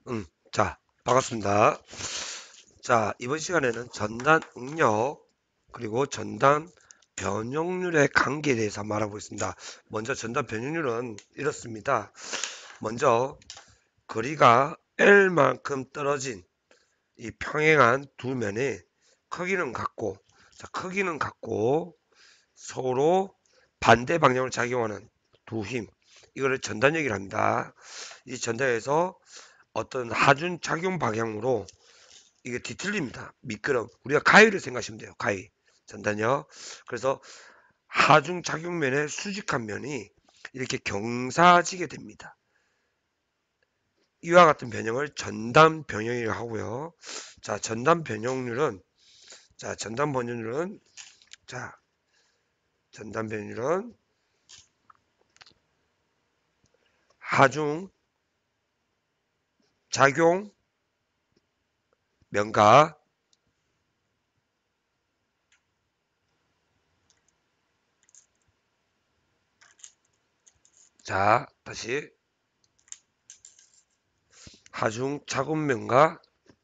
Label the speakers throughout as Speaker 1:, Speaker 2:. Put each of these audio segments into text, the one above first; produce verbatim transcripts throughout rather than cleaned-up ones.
Speaker 1: 음, 자, 반갑습니다. 자, 이번 시간에는 전단 응력 그리고 전단 변형률의 관계에 대해서 한번 알아보겠습니다. 먼저 전단 변형률은 이렇습니다. 먼저 거리가 L만큼 떨어진 이 평행한 두 면의 크기는 같고, 자, 크기는 같고 서로 반대 방향을 작용하는 두 힘, 이거를 전단력이라 합니다. 이 전단에서 어떤 하중 작용 방향으로 이게 뒤틀립니다. 미끄럼. 우리가 가위를 생각하시면 돼요. 가위. 전단요. 그래서 하중 작용면의 수직한 면이 이렇게 경사지게 됩니다. 이와 같은 변형을 전단 변형이라고 하고요. 자, 전단 변형률은 자, 전단 변형률은 자, 전단 변형률은 하중 작용 면과 자, 다시 하중 작용면과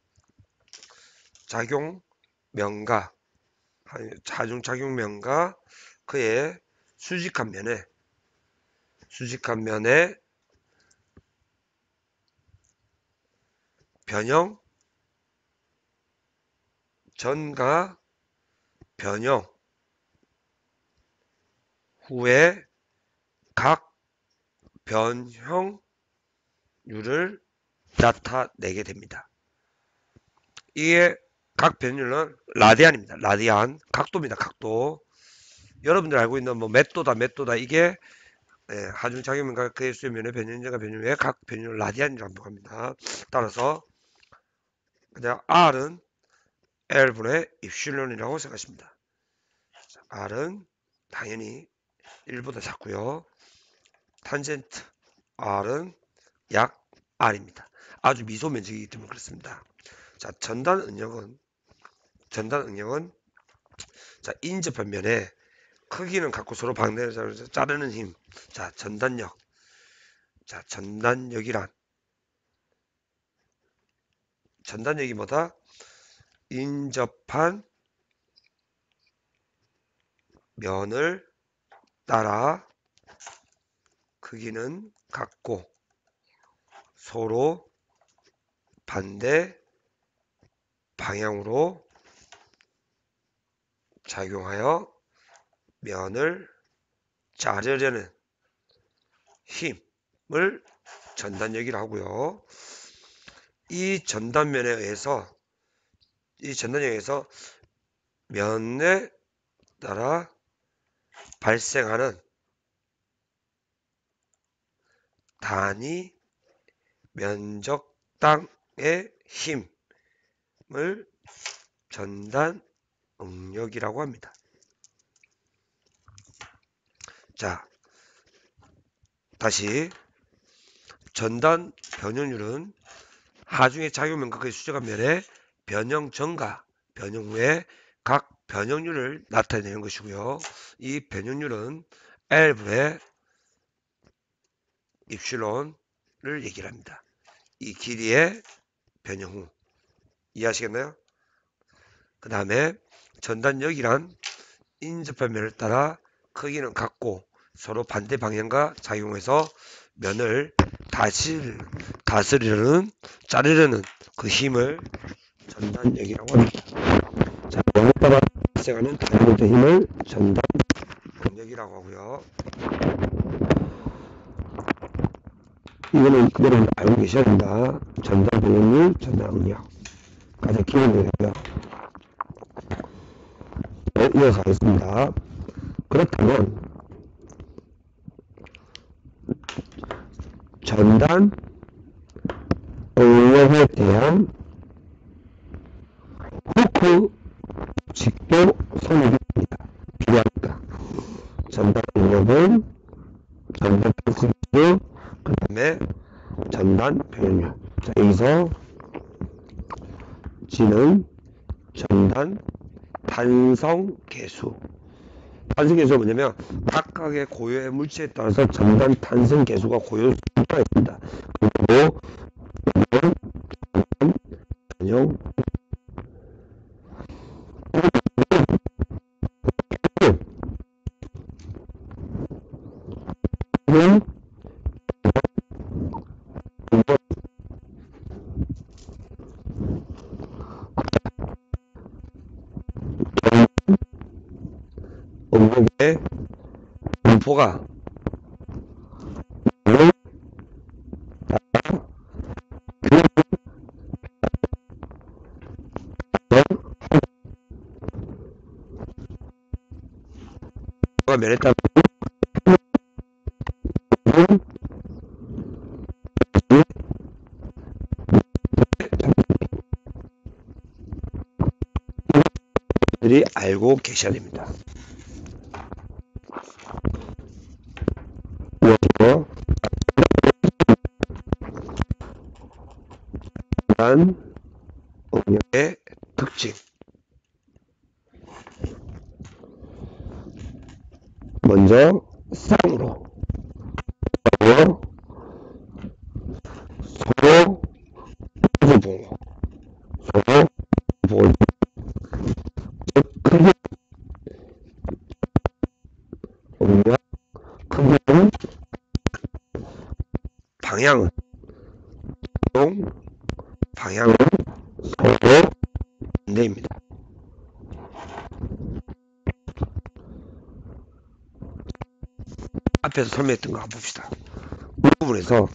Speaker 1: 작용면과 하중 작용면과 그의 수직한 면에 수직한 면의 변형 전과 변형 후에 각 변형률을 나타내게 됩니다. 이게 각 변율은 라디안입니다. 라디안 각도입니다. 각도. 여러분들 알고 있는 뭐 메토다 메토다 이게 예, 하중 작용면과 그의 수면의 변형전과 변형 후에 각 변율 라디안이라고 합니다. 따라서 그냥 R은 L분의 입실론이라고 생각하십니다. R은 당연히 일보다 작고요. 탄젠트 R은 약 R입니다. 아주 미소 면적이기 때문에 그렇습니다. 자, 전단 응력은 전단 응력은 자, 인접한 면에 크기는 갖고 서로 방대를 자르는 힘. 자, 전단력. 자, 전단력이란 전단력이 뭐다? 인접한 면을 따라 크기는 같고 서로 반대 방향으로 작용하여 면을 자르려는 힘을 전단력이라고 하고요. 이 전단면에 의해서 이 전단력에 의해서 면에 따라 발생하는 단위 면적당의 힘을 전단 응력이라고 합니다. 자, 다시 전단 변형률은 하중의 작용면과 그의 수직한 면의 변형 전과 변형 후에 각 변형률을 나타내는 것이고요. 이 변형률은 L분의 입실론을 얘기를 합니다. 이 길이의 변형 후. 이해하시겠나요? 그 다음에 전단력이란 인접한 면을 따라 크기는 같고 서로 반대 방향과 작용해서 면을 다시 다스리려는 자르려는 그 힘을 전단력이라고 합니다. 자, 면에 따라 발생하는 다른 힘을 전단력이라고 하고요. 이거는 그대로 알고 계셔야 된다. 전단 변형률, 전단 응력. 가장 기본적이고요. 네, 이어서 하겠습니다. 그렇다면 전단 응력에 대한 후크 직도 성립입니다. 필요합니다. 전단 응력은 전단 후크 그 다음에 전단 변형률. 자, 여기서 G는 전단 탄성 계수. 탄성 계수가 뭐냐면 각각의 고유의 물체에 따라서 전단 탄성 계수가 고유수가 있습니다. 그리고 뭐가 뭐가 면했다 들이 알고 계셔야 됩니다. 전단 응력의 특징 먼저 쌍으로 서로 서로 보고 서로 보고 크기 응력 크기는 방향은 동 방향은 서로 반대입니다. 앞에서 설명했던 거 한번 봅시다. 이 부분에서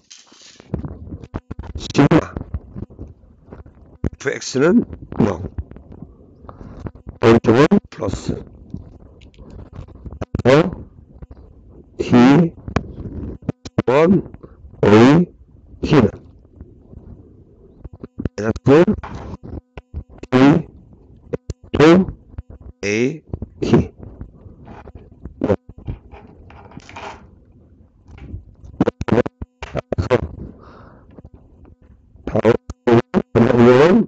Speaker 1: 시그마 fx는 영 오른쪽은 플러스 어? t 원 a t는 마이너스 t 두 a t 다음 전당력은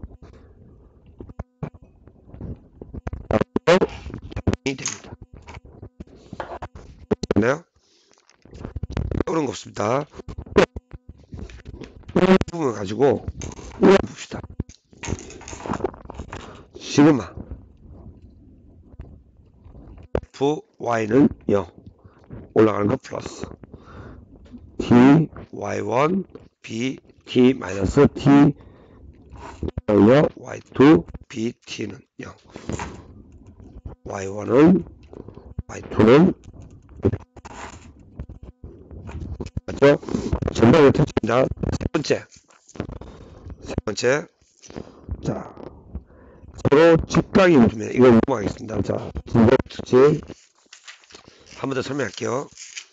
Speaker 1: 이 됩니다. 됐나요? 어려운 거 없습니다. 이 부분을 가지고 봅시다. 시그마 fy는 영 올라가는 거 플러스 t y1 b t 마이너스 t y2 b t는 영 와이원은 와이투는 맞죠? 전방의 특징입니다. 세 번째 세 번째 자 서로 직각인 두면 이걸 넘어가겠습니다. 자 진동 특징 한 번 더 설명할게요.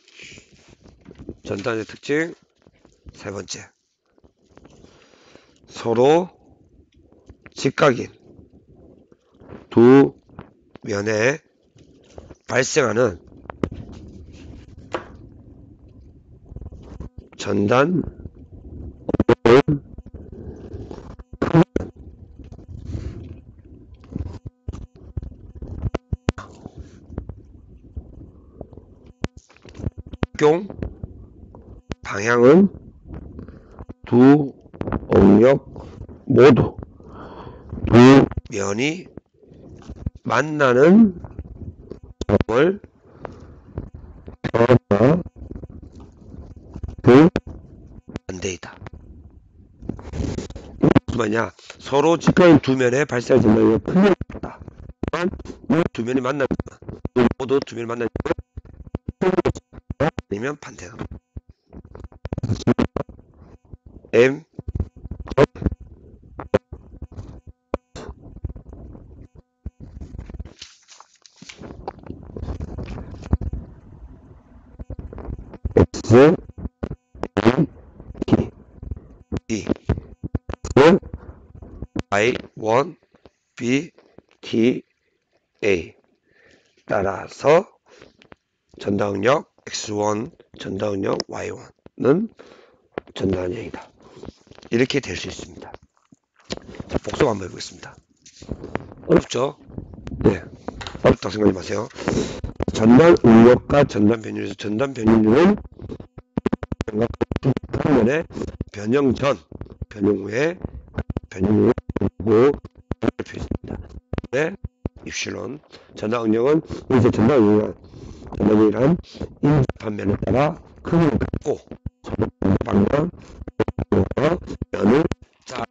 Speaker 1: 전단의 특징 세 번째 서로 직각인 두 면에 발생하는 전단 적용 방향은 두 응력 모두 두 면이 만나는 점을 변화 그 반대이다. 무슨 말이냐? 서로 직각인 두 면에 발생할 전단이 틀렸다. 이 두 면이 만나는 모두 두 면이 만나는 아니면 반대다. M X D Y 원 B T A 따라서 전다응력 엑스 원 전다응력 와이 원은 전다응력이다. 이렇게 될 수 있습니다. 자, 복습 한번 해보겠습니다. 어렵죠? 네, 어렵다고 생각하지 마세요. 전단 응력과 전단 변율에서 전단 변율은 평면의 변형 전, 변형 후에 변형 후에 표시됩니다. 네, 입실론 전단 응력은 여기서 전단 응력 전단 응력이란 인접한 면에 따라 크기를 갖고 서로 방향 면을 자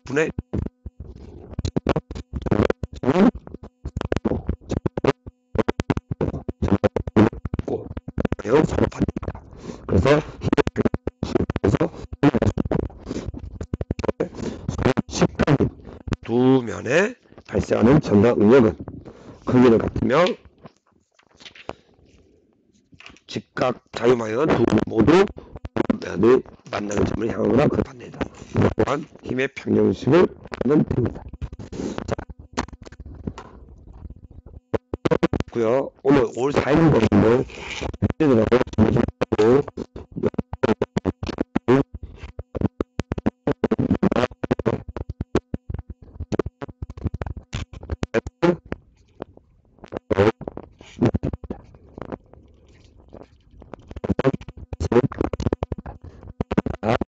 Speaker 1: 분의 서로 반대입니다. 그래서 그래서 식당 두 면에 발생하는 전단 응력은 크기는 같으며 직각 자유방향은 두 모두 면을 만나는 점을 향하거나 그 반대다. 또한 힘의 평형식을 하면 됩니다. 자, 고요. 오늘 오월 사일 번인데